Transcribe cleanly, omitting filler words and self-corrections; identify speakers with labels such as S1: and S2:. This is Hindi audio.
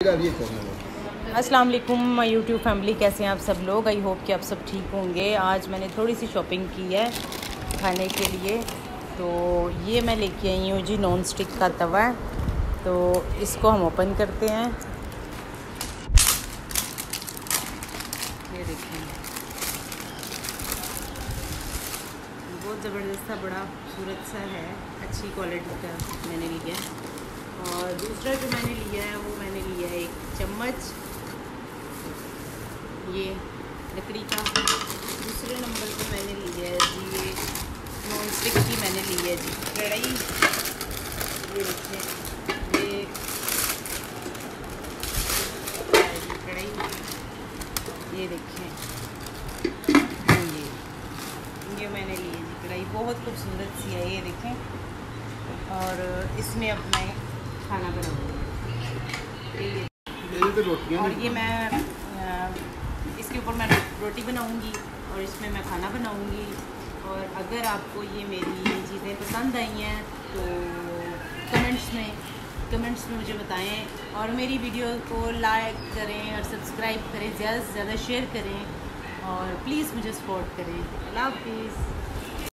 S1: अस्सलाम वालेकुम माय यूट्यूब फैमिली, कैसे हैं आप सब लोग। आई होप कि आप सब ठीक होंगे। आज मैंने थोड़ी सी शॉपिंग की है खाने के लिए। तो ये मैं लेके आई हूँ जी नॉन स्टिक का तवा। तो इसको हम ओपन करते हैं। ये देखिए, बहुत ज़बरदस्त सा, बड़ा खूबसूरत सा है, अच्छी क्वालिटी का मैंने लिया है। और दूसरा जो मैंने लिया है वो मैंने लिया है एक चम्मच, ये लकड़ी का। दूसरे नंबर पे मैंने लिया है जी ये नॉन स्टिक की मैंने ली है जी कढ़ाई। ये देखिए, ये कढ़ाई, ये देखिए, ये मैंने ली है जी कढ़ाई, बहुत खूबसूरत सी है, ये देखें। और इसमें अब मैं खाना बनाऊँगी। और ये मैं इसके ऊपर मैं रोटी बनाऊँगी और इसमें मैं खाना बनाऊँगी। और अगर आपको ये मेरी चीज़ें पसंद आई हैं तो कमेंट्स में मुझे बताएं। और मेरी वीडियो को लाइक करें और सब्सक्राइब करें, ज़्यादा से ज़्यादा शेयर करें और प्लीज़ मुझे सपोर्ट करें। अल्लाह हाफिज़।